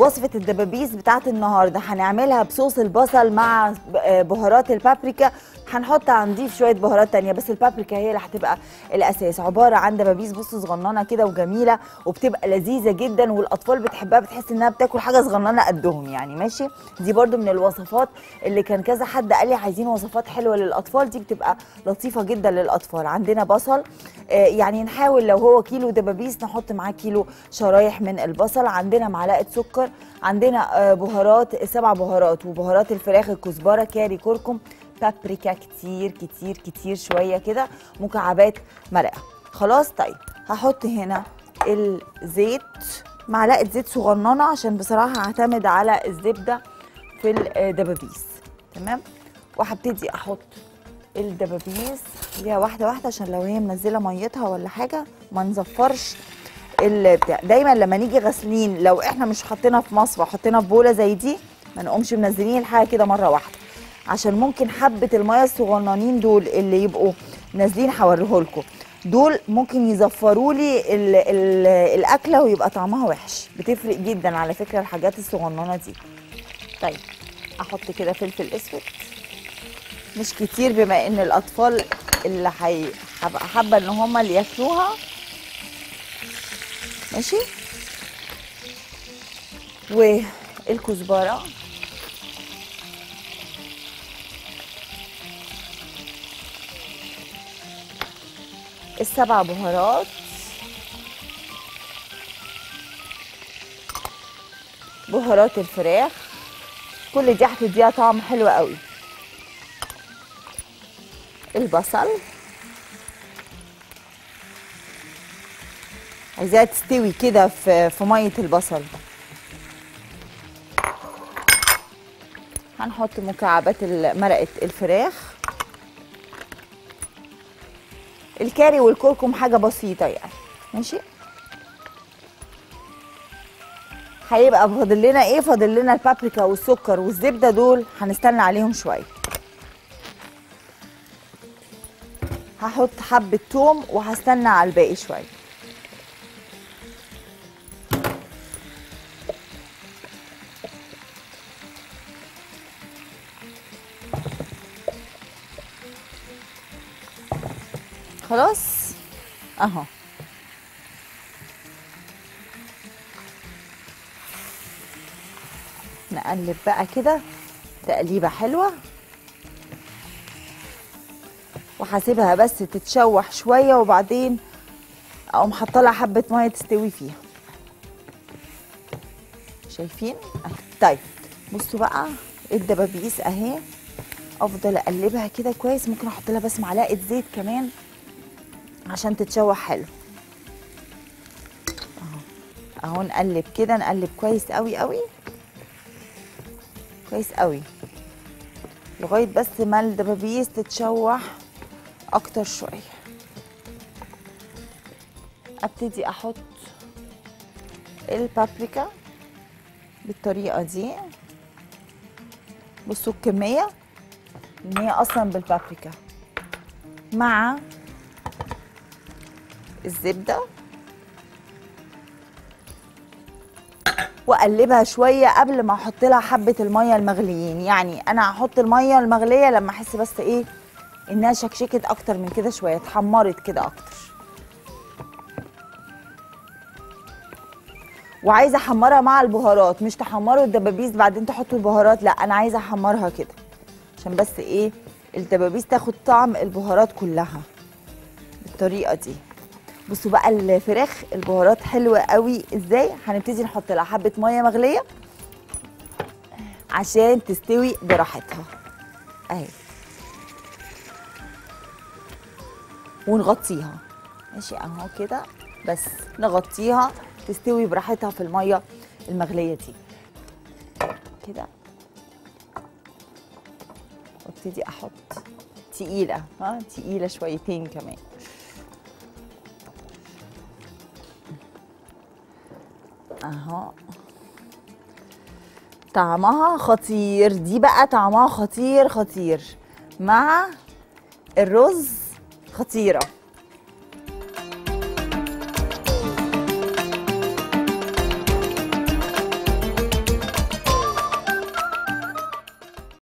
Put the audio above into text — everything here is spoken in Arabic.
وصفة الدبابيس بتاعت النهاردة هنعملها بصوص البصل مع بهارات البابريكا. هنضيف شوية بهارات تانية، بس البابريكا هي اللي هتبقى الأساس. عبارة عن دبابيس بصوا صغننة كده وجميلة وبتبقى لذيذة جدا، والأطفال بتحبها، بتحس إنها بتاكل حاجة صغننة قدهم يعني. ماشي، دي برضو من الوصفات اللي كان كذا حد قال لي عايزين وصفات حلوة للأطفال، دي بتبقى لطيفة جدا للأطفال. عندنا بصل، يعني نحاول لو هو كيلو دبابيس نحط معاه كيلو شرايح من البصل. عندنا معلقة سكر، عندنا بهارات 7 بهارات وبهارات الفراخ، الكزبرة، كاري، كركم، بابريكا كتير كتير كتير شوية كده، مكعبات مرقة. خلاص طيب هحط هنا الزيت، معلقة زيت صغننة عشان بصراحة هعتمد على الزبدة في الدبابيس. تمام، وهبتدي احط الدبابيس ليها واحدة واحدة عشان لو هي منزلة ميتها ولا حاجة ما نزفرش البتاع. دايما لما نيجي غاسلين لو احنا مش حاطينها في مصفى حطينا في بوله زي دي، ما نقومش منزلين الحاجه كده مره واحده، عشان ممكن حبه الميه الصغننين دول اللي يبقوا نازلين هوريهولكم دول ممكن يزفروا لي الاكله ويبقى طعمها وحش. بتفرق جدا على فكره الحاجات الصغننه دي. طيب احط كده فلفل اسود مش كتير، بما ان الاطفال اللي هبقى حابه ان هم اللي ياكلوها. ماشي، والكزبره، ال7 بهارات، بهارات الفراخ، كل دي هتديها طعم حلو قوي. البصل عايزاها تستوي كده في ميه البصل. هنحط مكعبات مرقه الفراخ، الكاري والكركم حاجه بسيطه يعني. ماشي، هيبقى فاضل لنا ايه؟ فاضل لنا البابريكا والسكر والزبده، دول هنستنى عليهم شويه. هحط حبه توم وهستنى على الباقي شويه. خلاص اهو، نقلب بقى كده تقليبه حلوه، وهسيبها بس تتشوح شويه وبعدين اقوم حاطه لها حبه ميه تستوي فيها. شايفين؟ طيب بصوا بقى الدبابيس اهي، افضل اقلبها كده كويس. ممكن احط لها بس معلقه زيت كمان عشان تتشوح حلو. اهو نقلب كده، نقلب كويس قوي قوي كويس قوي لغايه بس ما الدبابيس تتشوح اكتر شويه. ابتدي احط البابريكا بالطريقه دي. بصوا الكميه ان هي اصلا بالبابريكا مع الزبده، واقلبها شويه قبل ما احط لها حبه الميه المغليين. يعني انا هحط الميه المغليه لما احس بس ايه انها شكشكت اكتر من كده شويه، اتحمرت كده اكتر. وعايزه احمرها مع البهارات، مش تحمروا الدبابيس بعدين تحطوا البهارات، لا انا عايزه احمرها كده عشان بس ايه الدبابيس تاخد طعم البهارات كلها بالطريقه دي. بصوا بقى الفراخ البهارات حلوه قوي ازاي. هنبتدي نحط لها حبه ميه مغليه عشان تستوي براحتها اهي، ونغطيها. ماشي اهو كده، بس نغطيها تستوي براحتها في الميه المغليه دي كده. وابتدي احط تقيله، تقيله شويتين كمان. اهو طعمها خطير، دي بقى طعمها خطير خطير مع الرز، خطيره.